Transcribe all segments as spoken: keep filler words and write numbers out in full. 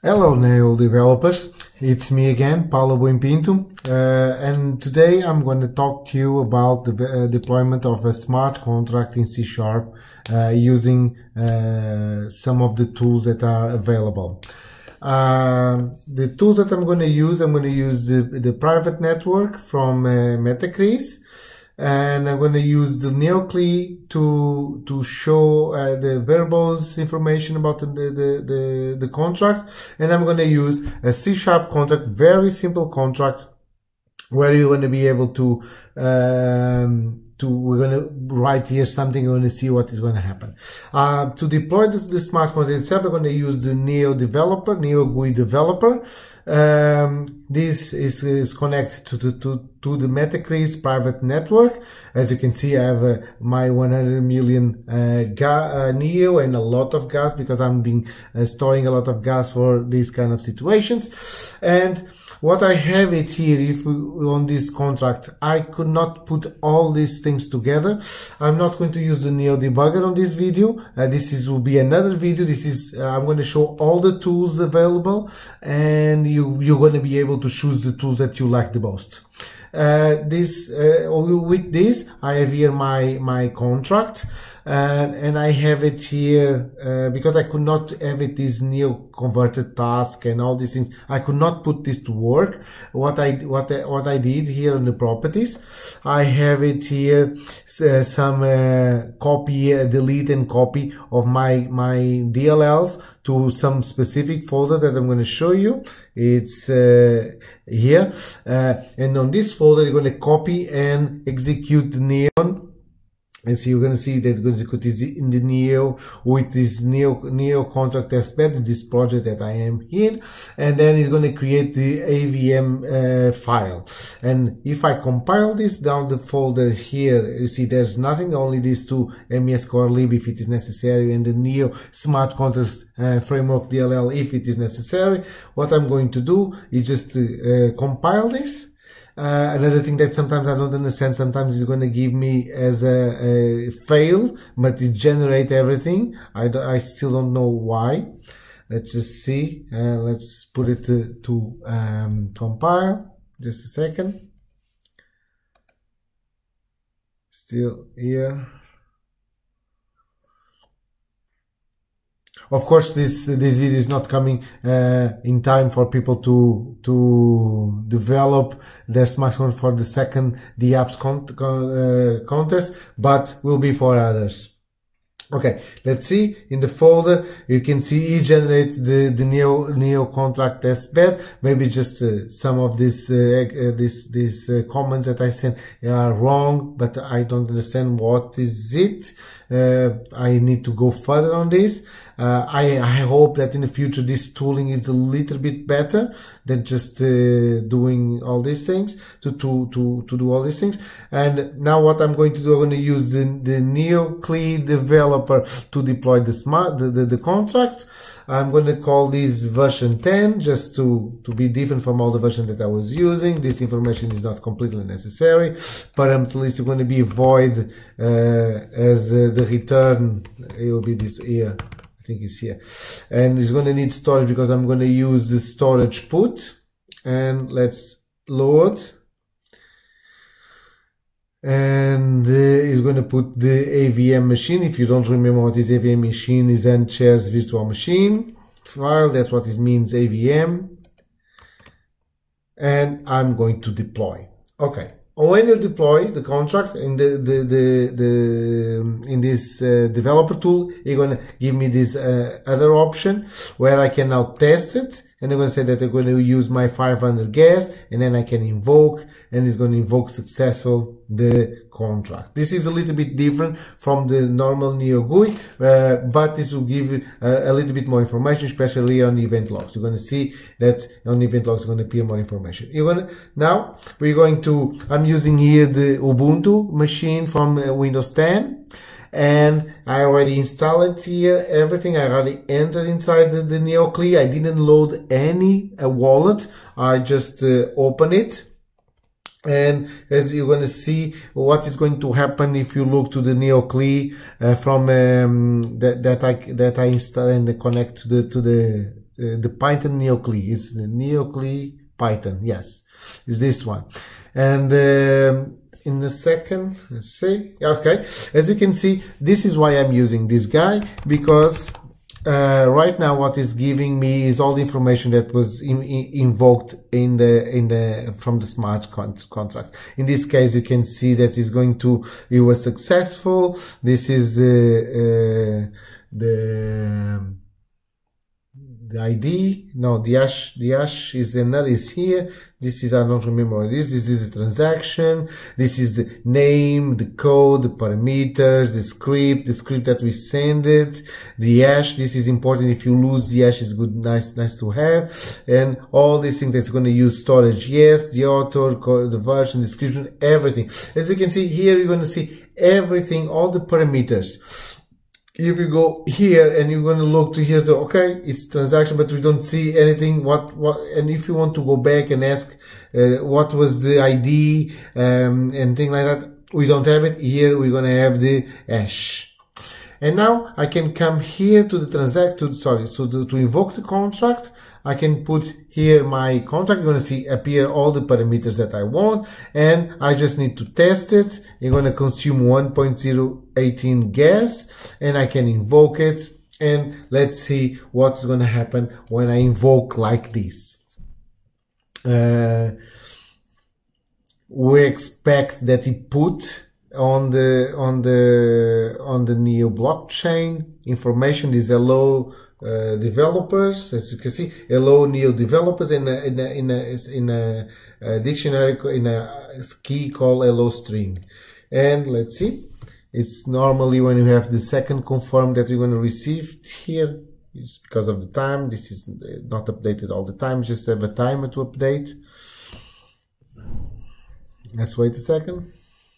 Hello Neo developers, it's me again, Paulo Buenpinto, uh, and today I'm going to talk to you about the uh, deployment of a smart contract in C Sharp uh, using uh, some of the tools that are available. Uh, the tools that I'm going to use, I'm going to use the, the private network from uh, Metacris, and I'm going to use the NeoCli to to show uh, the verbose information about the, the, the, the contract, and I'm going to use a C Sharp contract, very simple contract, where you're going to be able to um, to we're going to write here something. You're going to see what is going to happen. Uh, to deploy the, the smart contract itself, I'm going to use the Neo developer, Neo G U I developer. Um, this is, is connected to, to, to, to the Metacris private network. As you can see, I have uh, my one hundred million uh, ga uh, Neo and a lot of gas, because I'm been uh, storing a lot of gas for these kind of situations. And what I have it here, if we, on this contract, I could not put all these things together. I'm not going to use the Neo debugger on this video. Uh, this is will be another video. This is uh, I'm going to show all the tools available, and you you're going to be able to choose the tools that you like the most. Uh, this uh, with this, I have here my my contract, and and I have it here uh, because I could not have it this Neo converted task and all these things. I could not put this to work. What I what I, what I did here in the properties, I have it here uh, some uh, copy, uh, delete and copy of my my D L Ls to some specific folder that I'm going to show you. It's uh, here, uh, and on this folder you're going to copy and execute the Neon. And so you're going to see that it's going to execute this in the Neo with this Neo Neo contract testbed, this project that I am in, and then it's going to create the A V M uh, file. And if I compile this down the folder here, you see there's nothing, only these two M E S core lib if it is necessary, and the Neo smart contracts uh, framework D L L if it is necessary. What I'm going to do is just uh, compile this. Uh, another thing that sometimes I don't understand, sometimes it's going to give me as a, a fail, but it generate everything. I, do, I still don't know why. Let's just see. Uh, let's put it to, to um, compile. Just a second. Still here. Of course, this this video is not coming uh, in time for people to to develop their smartphone for the second the apps con con uh, contest, but will be for others. Okay, let's see. In the folder, you can see he generate the the Neo Neo contract testbed. Maybe just uh, some of these uh, uh, this these uh, comments that I sent are wrong, but I don't understand what is it. Uh, I need to go further on this. Uh, I, I hope that in the future this tooling is a little bit better than just uh, doing all these things to, to, to, to do all these things. And now what I'm going to do, I'm going to use the, the NeoCli developer to deploy the smart, the, the, the contract. I'm going to call this version ten just to, to be different from all the version that I was using. This information is not completely necessary. Parameter list is going to be void uh, as uh, the return. It will be this here. I think it's here, and it's going to need storage because I'm going to use the storage put. And let's load, and uh, it's going to put the A V M machine. If you don't remember what is A V M machine, is N-Chairs virtual machine file. That's what it means, A V M. And I'm going to deploy. Okay. When you deploy the contract in the the the, the in this uh, developer tool, you're gonna give me this uh, other option where I can now test it, and I'm gonna say that I'm going to use my five hundred gas, and then I can invoke, and it's going to invoke successful the contract. This is a little bit different from the normal Neo G U I, uh, but this will give you uh, a little bit more information, especially on event logs. You're going to see that on event logs is going to appear more information. You're going to now we're going to. I'm using here the Ubuntu machine from uh, Windows ten. And I already installed it here, everything. I already entered inside the, the NeoCli. I didn't load any uh, wallet. I just uh, open it. And as you're going to see what is going to happen if you look to the NeoCli uh, from um, that that I that I install and connect to the to the uh, the Python NeoCli. It's the NeoCli Python. Yes, it's this one. And um, in the second, let's see. Okay, as you can see, this is why I'm using this guy, because uh, right now what is giving me is all the information that was in, in, invoked in the in the from the smart con contract. In this case, you can see that it's going to it was successful. This is the uh, the the I D, no, the hash, the hash is another is here. This is, I don't remember what it is. This is the transaction. This is the name, the code, the parameters, the script, the script that we send it, the hash. This is important. If you lose the hash, is good, nice, nice to have. And all these things that's going to use storage. Yes, the author, the version, description, everything. As you can see here, you're going to see everything, all the parameters. If you go here and you're going to look to here, to, okay, it's transaction, but we don't see anything. What, what, and if you want to go back and ask, uh, what was the I D, um, and things like that, we don't have it. Here we're going to have the hash. And now I can come here to the transact, to, sorry, so to, to invoke the contract. I can put here my contract. You're going to see appear all the parameters that I want, and I just need to test it. You're going to consume one point zero one eight gas, and I can invoke it. And let's see what's going to happen when I invoke like this. Uh, we expect that it put on the on the on the Neo blockchain information is hello uh, developers, as you can see, hello Neo developers in a in a in a, in a, a dictionary, in a key called hello string. And let's see, it's normally when you have the second confirm that you're going to receive here. It's because of the time. This is not updated all the time, just have a timer to update. Let's wait a second.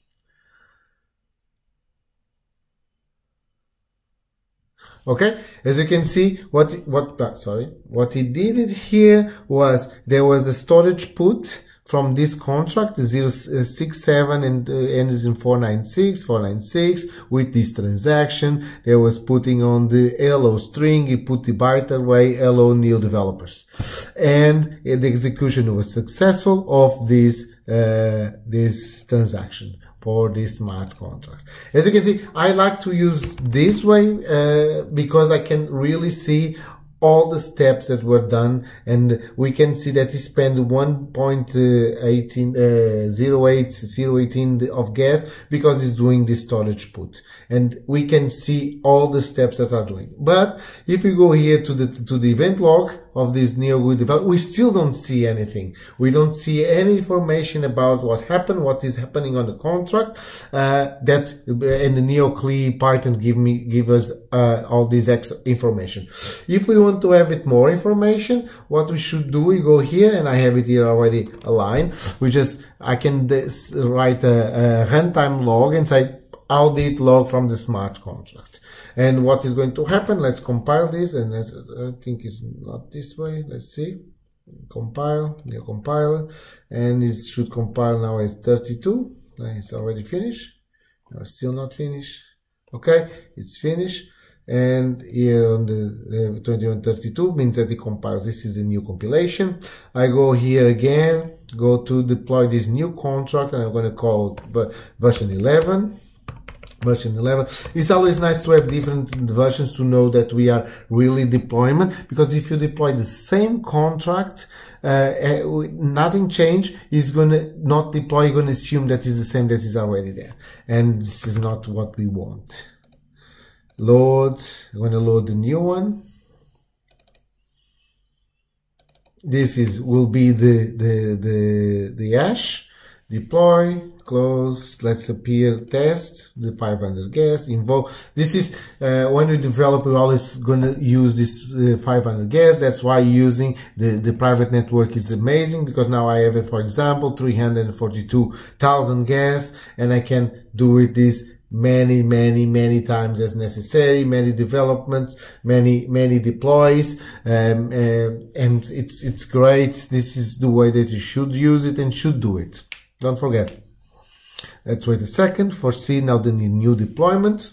Okay, as you can see, what what uh, sorry, what he did it here was there was a storage put from this contract zero six seven and uh, ends in four nine six four nine six with this transaction. They was putting on the hello string. He put the byte array hello Neo developers, and the execution was successful of this uh, this transaction for this smart contract. As you can see, I like to use this way uh, because I can really see all the steps that were done, and we can see that he spent one point one eight zero eight zero one eight of gas because he's doing this storage put, and we can see all the steps that are doing. But if we go here to the to the event log of this NeoGUI development, we still don't see anything. We don't see any information about what happened, what is happening on the contract. Uh, that and the NeoCli Python give me give us uh, all this extra information. If we want to have it more information, what we should do, we go here, and I have it here already aligned. We just I can this, write a, a runtime log and say audit log from the smart contract. And what is going to happen? Let's compile this, and let's, I think it's not this way. Let's see. Compile, new compiler, and it should compile now at thirty-two. It's already finished. No, still not finished. Okay, it's finished. And here on the uh, twenty-one thirty-two means that it compiles. This is the new compilation. I go here again, go to deploy this new contract, and I'm going to call it version eleven. Version eleven. It's always nice to have different versions to know that we are really deployment, because if you deploy the same contract, uh, nothing changed, is going to not deploy, you're going to assume that is the same that is already there. And this is not what we want. Load, I'm going to load the new one. This is will be the the the the hash. Deploy, close, let's appear, test, the five hundred gas, invoke. This is, uh, when we develop, we're always going to use this uh, five hundred gas. That's why using the, the private network is amazing, because now I have it, for example, three hundred forty-two thousand gas, and I can do it this many, many, many times as necessary, many developments, many, many deploys, um, uh, and it's, it's great. This is the way that you should use it and should do it. Don't forget. Let's wait a second for see now the new deployment.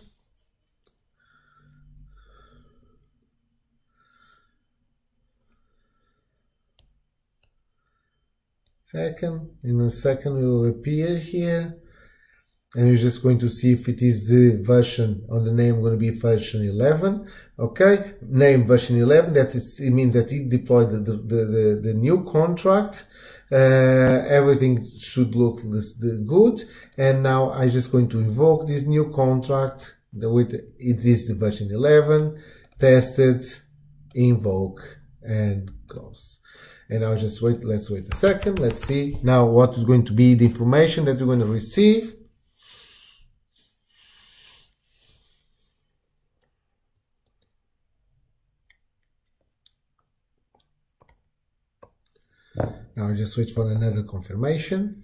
second. In a second it will appear here, and you're just going to see if it is the version on the name going to be version eleven. Okay, name version eleven. That is, it means that it deployed the the the, the new contract. Uh, everything should look this, the good, and now I'm just going to invoke this new contract with it is the version eleven, tested, invoke, and close. And I'll just wait. Let's wait a second. Let's see now what is going to be the information that you're going to receive. Now just wait for another confirmation.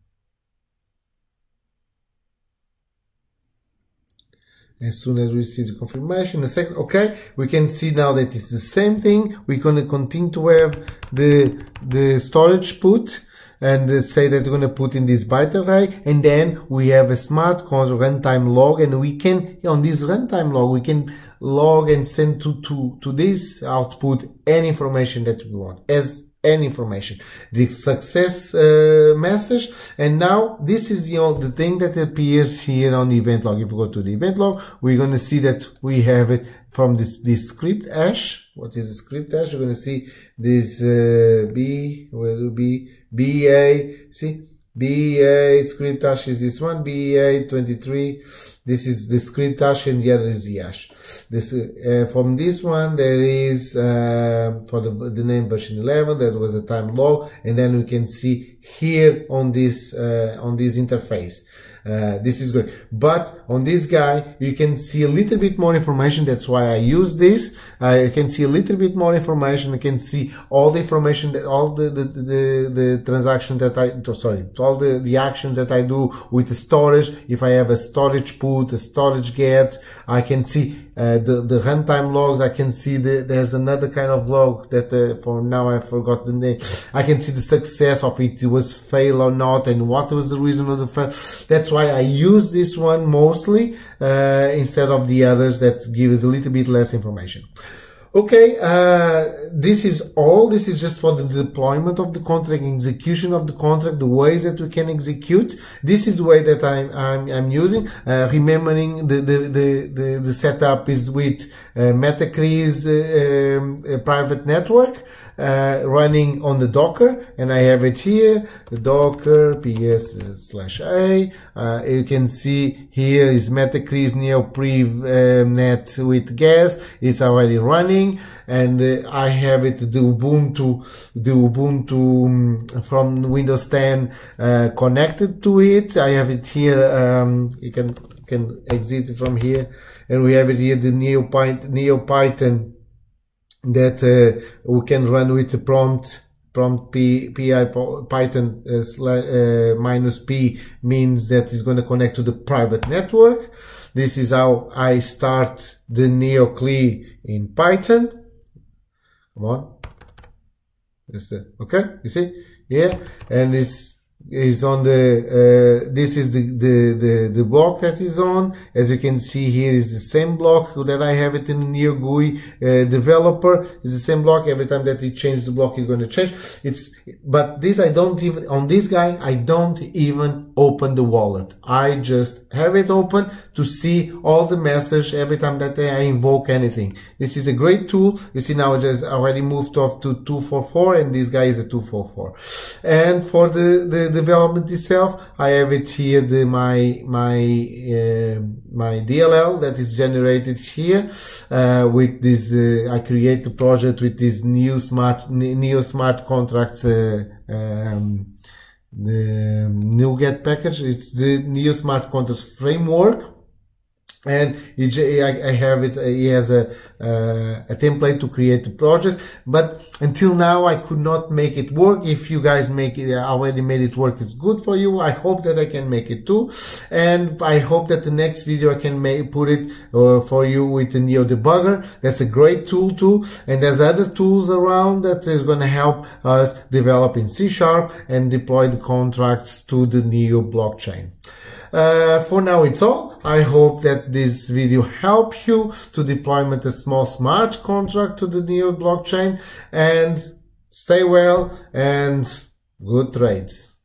As soon as we receive the confirmation, a second, okay, we can see now that it's the same thing. We're going to continue to have the the storage put and say that we're going to put in this byte array, and then we have a smart contract runtime log, and we can on this runtime log we can log and send to to to this output any information that we want as any information, the success uh, message. And now this is the, you know, the thing that appears here on the event log. If we go to the event log, we're going to see that we have it from this this script hash. What is the script hash? You're going to see this uh, B, will be B A, see B A script hash is this one, B A twenty-three. This is the script hash, and the other is the hash. This uh, from this one there is uh, for the, the name version eleven. That was a time log, and then we can see here on this uh, on this interface. Uh, this is good, but on this guy you can see a little bit more information. That's why I use this. Uh, you can see a little bit more information. You can see all the information that all the the the, the transaction that I sorry all the the actions that I do with the storage. If I have a storage put, a storage get, I can see uh, the the runtime logs. I can see the there's another kind of log that uh, for now I forgot the name. I can see the success of it. It was fail or not, and what was the reason of the fail. That's why I use this one mostly uh, instead of the others that give us a little bit less information. Okay, uh, this is all. This is just for the deployment of the contract, execution of the contract, the ways that we can execute. This is the way that I'm I'm, I'm using. Uh, remembering the the, the the the setup is with uh, Metacrease uh, um, a private network uh, running on the Docker, and I have it here. The Docker ps slash a. Uh, you can see here is Metacrease neopriv uh, net with gas. It's already running. And uh, I have it the Ubuntu, the Ubuntu um, from Windows ten uh, connected to it. I have it here. Um, you can can exit from here, and we have it here the NeoPython, NeoPython that uh, we can run with the prompt. Prompt p pi python uh, uh, minus p means that it's going to connect to the private network. This is how I start the NeoCli in Python. Come on. This, uh, okay, you see? Yeah, and this is on the, uh, this is the, the, the, the block that is on. As you can see here is the same block that I have it in the NeoGUI uh, developer. It's the same block. Every time that you change the block, you're going to change. It's, but this I don't even, on this guy, I don't even open the wallet. I just have it open to see all the message every time that I invoke anything. This is a great tool. You see now I just already moved off to two forty-four, and this guy is a two forty-four. And for the, the development itself, I have it here, the my my uh, my D L L that is generated here uh, with this. Uh, I create the project with this new smart Neo smart contracts. Uh, um, the NuGet package. It's the Neo smart contracts framework. And I have it, he has a, uh, a template to create the project, but until now I could not make it work. If you guys make it, already made it work, it's good for you. I hope that I can make it too. And I hope that the next video I can make, put it uh, for you with the Neo Debugger. That's a great tool too. And there's other tools around that is going to help us develop in C Sharp and deploy the contracts to the Neo blockchain. Uh, for now it's all. I hope that this video helped you to deployment a small smart contract to the Neo blockchain, and stay well and Good trades.